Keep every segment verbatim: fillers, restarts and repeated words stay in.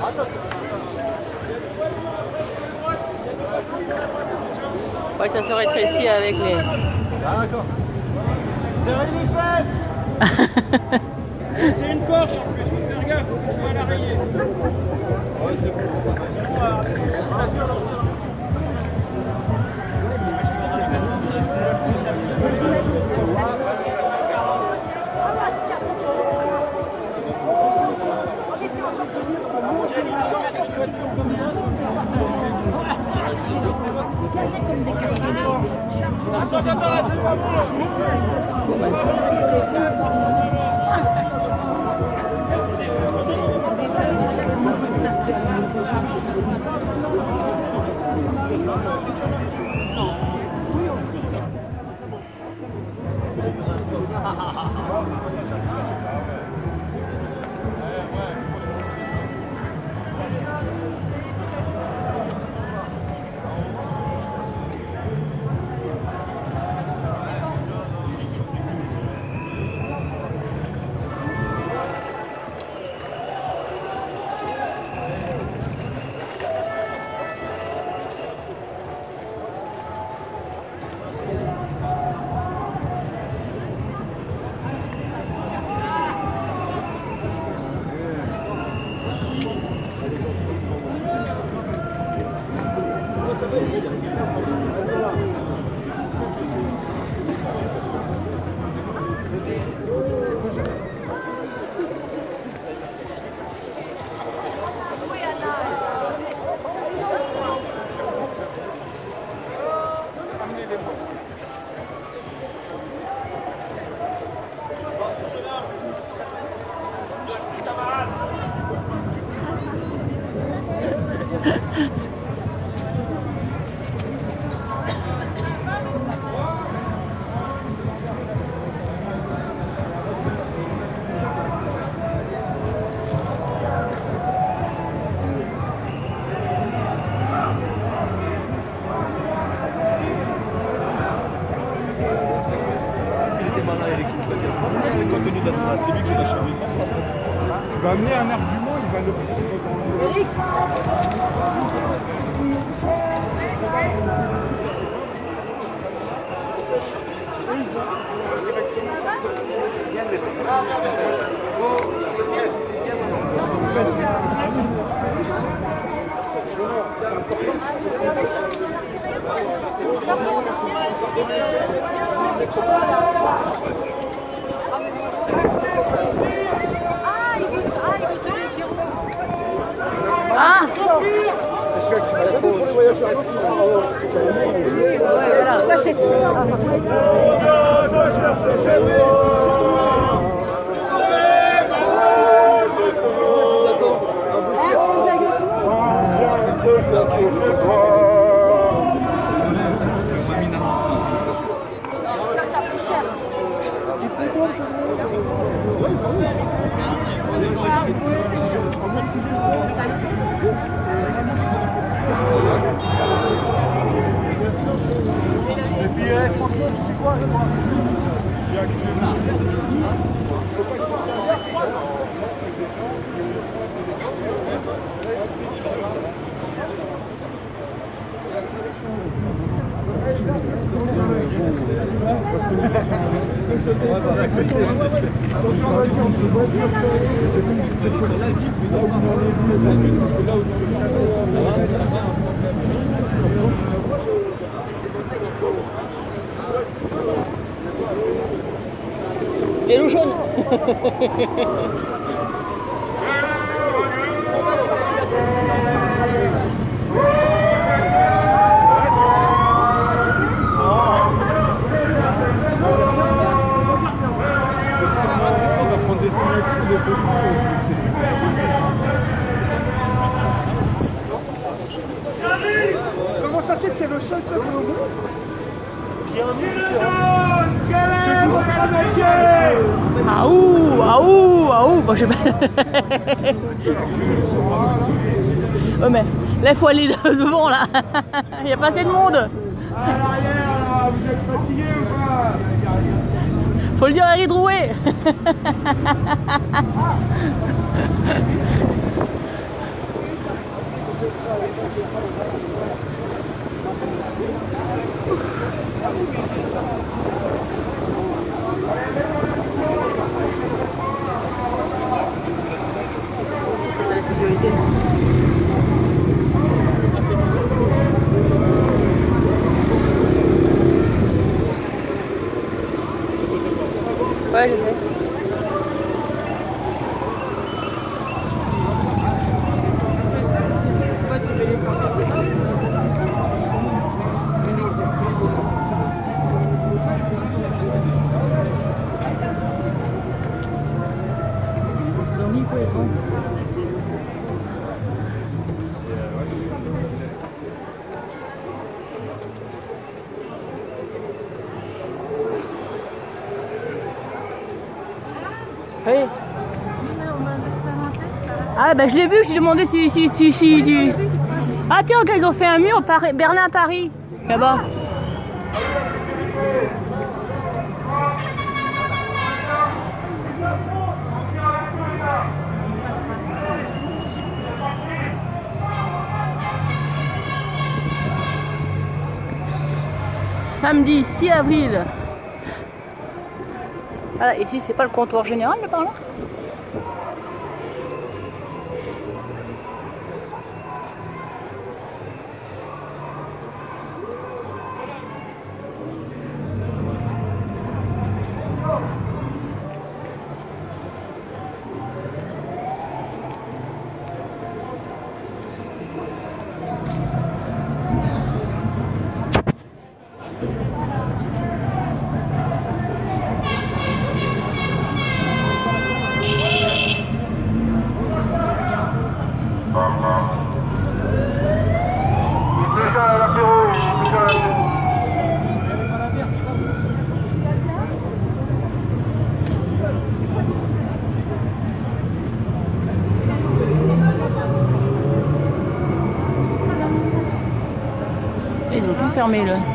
Ouais, ça se rétrécit avec les... D'accord. Serrez les fesses. C'est une Porsche en plus, faut faire gaffe, faut pas la rayer. Ouais, c'est bon, c'est bon. Sinon, euh, c'est la assurance. Attends, attends, là, c'est pas bon. C'est lui qui l'a changé. Tu vas amener un argument, il va le Eric. Ah! C'est sûr que tu vas la pour les voyageurs ici. Ouais, voilà. Tu vas faire Et puis, eh, franchement, tu sais quoi, j'ai actuellement. Vélo jaune. Comment ça se fait que c'est le seul peuple au monde qui a un Ah ouh, ah ouh, ah ouh, bon, je sais pas. Ouais, mais là il faut aller devant là. Il n'y a pas assez de monde. À l'arrière là, vous êtes fatigué ou pas? Faut le dire à Harry Drouet. sécurité. Ouais, je sais. Oui. Ah bah je l'ai vu, j'ai demandé si si si si. si. Ah tiens, regarde, ils ont fait un mur Paris, Berlin-Paris, là-bas. Samedi six avril. Ah, ici c'est pas le comptoir général là par là? Ils ont tout fermé là.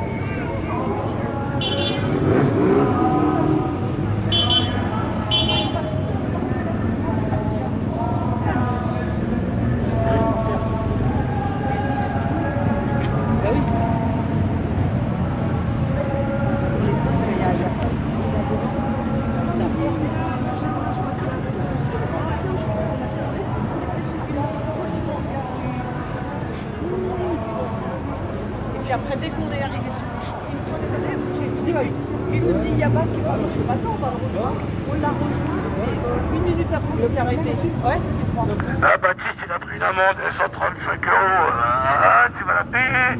Puis après, dès qu'on est arrivé sur le champ, une fois les élèves, j'ai dit, oui. Il nous dit, il n'y a pas qui va. Je ne sais pas, on va le rejoindre. On l'a rejoint. Et une minute après, il a arrêté. Ouais, c'était trois. Ah, Baptiste, il a pris une amende de cent trente-cinq euros. Ah, tu vas la payer.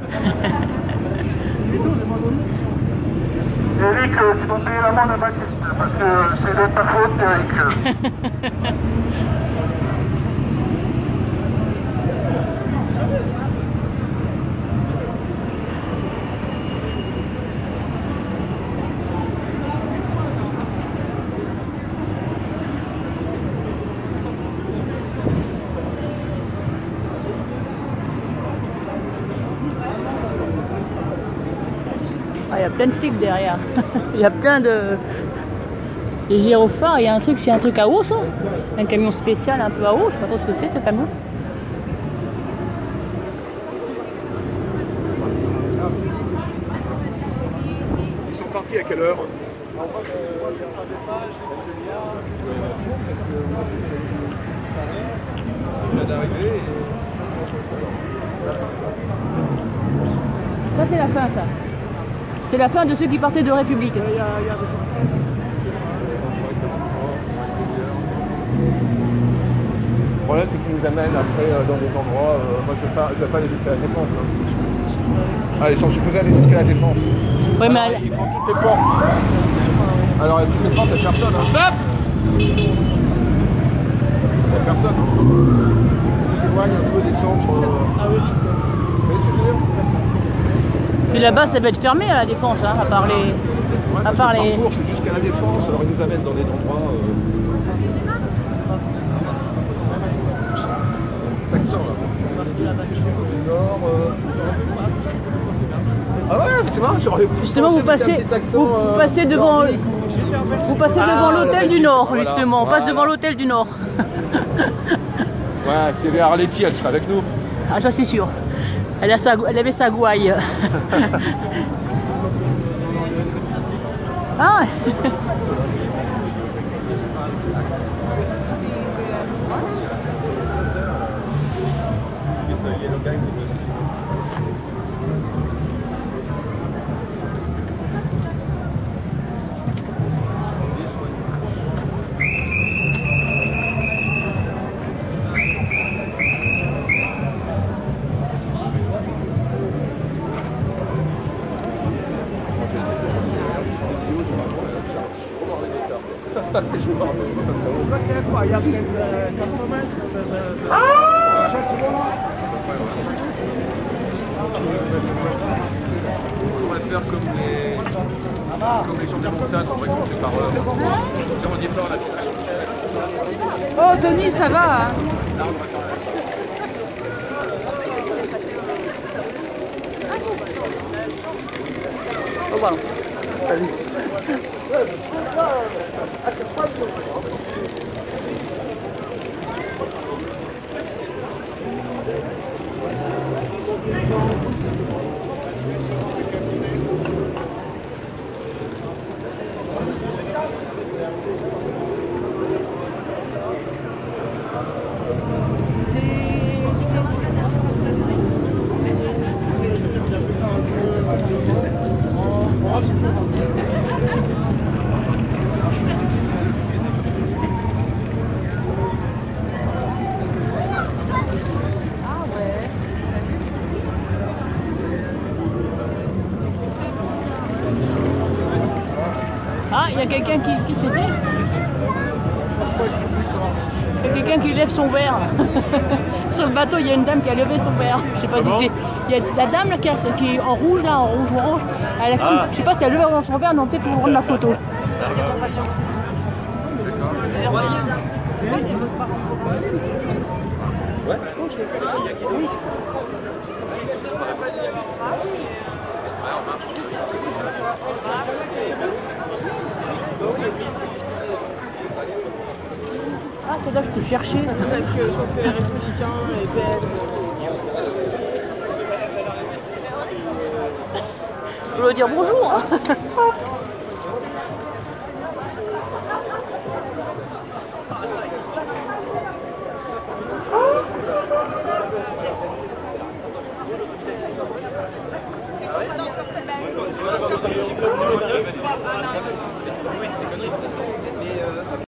Eric, tu vas payer l'amende à Baptiste, parce que c'est de ta faute, Eric. Ah, il y a plein de flics derrière. Il y a plein de... Les gyrophares, il y a un truc, c'est un truc à eau ça? Un camion spécial un peu à eau, je sais pas trop ce que c'est ce camion. Ils sont partis à quelle heure? Ça c'est la fin ça. C'est la fin de ceux qui partaient de République. Le problème c'est qu'ils nous amènent après euh, dans des endroits, euh, moi je ne vais, vais pas aller jusqu'à la Défense. Hein. Ah, ils sont supposés aller jusqu'à la Défense. Ouais, mais alors, elle... ils font toutes les portes. Alors toutes les portes, il n'y a personne. Hein. Stop. Il n'y a personne. Hein. Ils éloignent un peu des centres. Euh... Ah oui. Vous voyez ce que je veux dire? Puis là-bas ça va être fermé à la Défense, hein, à part les... Ouais, à part le les... parcours, c'est jusqu'à la Défense, alors ils nous amènent dans des endroits... Euh... Taxant, là. Nord, euh... Ah ouais, mais c'est marrant, j'aurais pu Justement, vous passez, accent, vous, vous passez devant, euh, vous passez ah, devant l'hôtel du Nord, voilà, justement. On voilà. passe devant l'hôtel du Nord. Ouais, s'il y avait Arletty, elle serait avec nous. Ah, ça c'est sûr. Elle, a sa, elle avait sa gouaille. Ah. pas un peu ce qui passe là-haut. Il y a peut-être quatre cents mètres. On pourrait faire comme les, comme les gens de montagne, on va compter par heure. Tiens, on dit pas, on a fait ça. Oh, Tony, ça va hein. Oh, pardon. Salut. Ah, il y a quelqu'un qui, qui s'est fait. Il y a quelqu'un qui lève son verre. Sur le bateau, il y a une dame qui a levé son verre. Je sais pas si c'est. Il y a la dame là, qui, a, qui est en rouge là, en rouge orange. Elle a comme, je sais pas si elle a levé son verre, non, peut-être pour prendre la photo. Ah, c'est là que je te cherchais. Parce que je pense que les Républicains et P S. Je voulais dire bonjour.